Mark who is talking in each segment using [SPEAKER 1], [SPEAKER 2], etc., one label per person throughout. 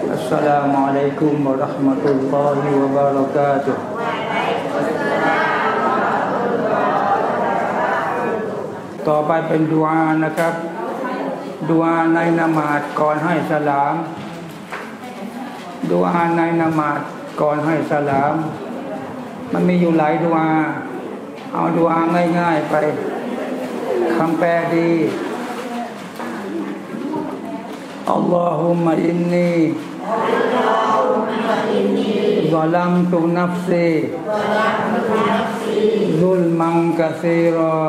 [SPEAKER 1] السلام عليكم ورحمة الله وبركاته ต่อไปเป็นดุอานะครับดุอาในละหมาดก่อนให้สลามดุอาในละหมาดก่อนให้สลามมันมีอยู่หลายดุอาเอาดุอาง่ายๆไปคำแปลดีอัลลอฮุมะอินนีظلمت نفسي ظلما كثيرا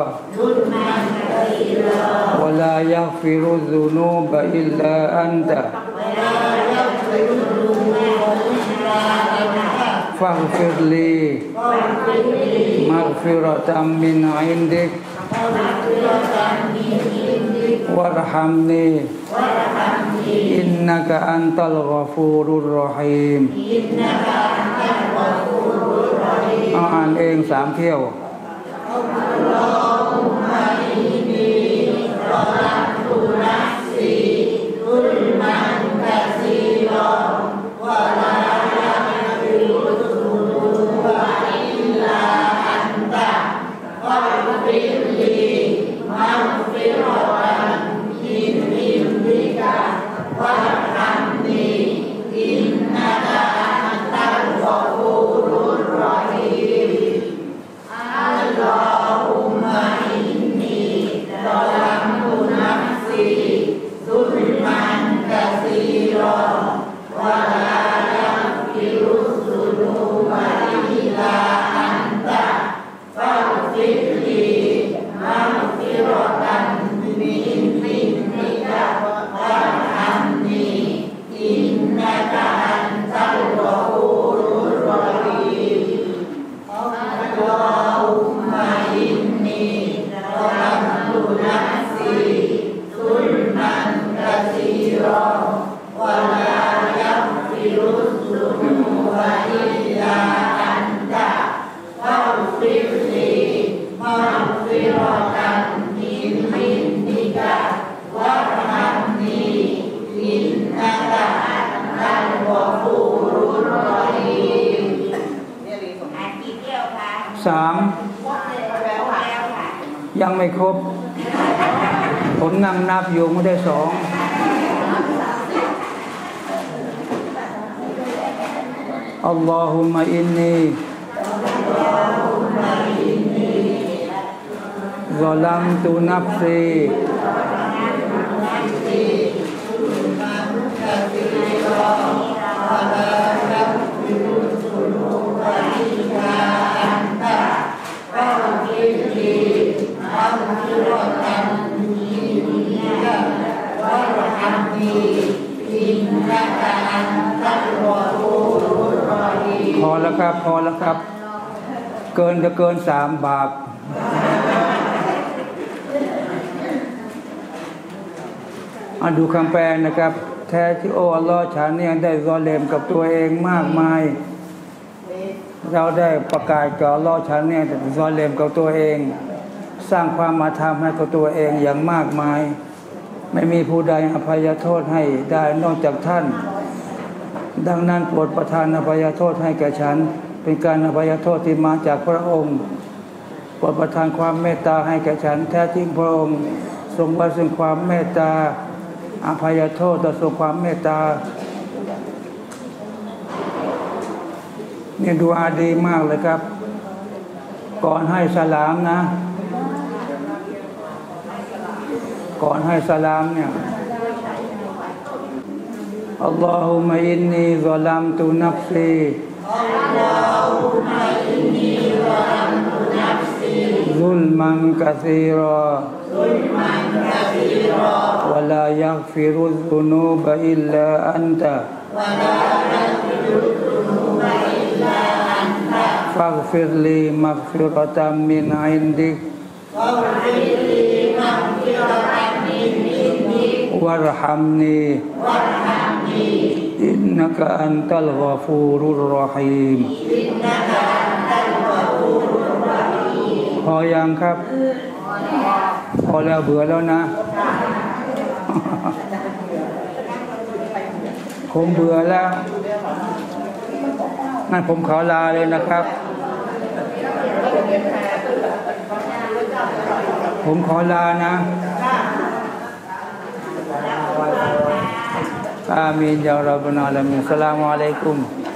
[SPEAKER 1] ولا يغفر الذنوب إلا أنت فاغفر لي مغفرة من عندك وارحمني إنك أنت الغفور الرحيم อ่านเอง3 เที่ยวยังไม่ครบผมนั่งนับอยู่ไม่ได้2อัลลอฮุมะอินนีظلمت نفسيพอแล้วครับเกินจะเกิน3 บาปดูคำแปลนะครับแท้ที่โอ้อัลลอฮ์ฉันเนี่ยได้ซอเลมกับตัวเองมากมายเราได้ประกาศกับอัลลอฮ์ฉันเนี่ยซอเลมกับตัวเองสร้างความมาทำให้กับตัวเองอย่างมากมายไม่มีผู้ใดอภัยโทษให้ได้นอกจากท่านดังนั้นโปรดประทานอภัยโทษให้แก่ฉันเป็นการอภัยโทษที่มาจากพระองค์โปรดประทานความเมตตาให้แก่ฉันแท้จริงพระองค์ทรงไว้ซึ่งความเมตตาอภัยโทษต่อทรงความเมตตาเนี่ยดุอาดีมากเลยครับก่อนให้สลามนะก่อนให้สลามเนี่ยอัลลอฮุมะอินนีซอลัมตุนัฟซีซุลมันกะซีรอวะลายัฆฟิรุซซุนูบะอิลลาอันตะฟัฆฟิรลีมัฆฟิรตัมมินอินดิกวะรฮัมนีอินนะกะอันตัลฆอฟูรุรเราะฮีมพอยังครับพอแล้วเบื่อแล้วนะผมเบื่อแล้วงั้นผมขอลาเลยนะครับผมขอลานะอามีนยารับบนาลามินสลามอะลัยกุม